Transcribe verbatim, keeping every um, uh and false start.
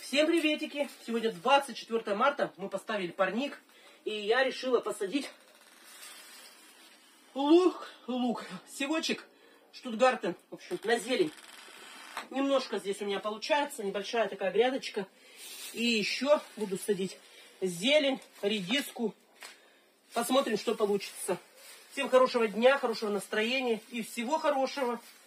Всем приветики! Сегодня двадцать четвёртое марта, мы поставили парник, и я решила посадить лук, лук, сегочек, штутгартен, в общем, на зелень. Немножко здесь у меня получается, небольшая такая грядочка. И еще буду садить зелень, редиску. Посмотрим, что получится. Всем хорошего дня, хорошего настроения и всего хорошего.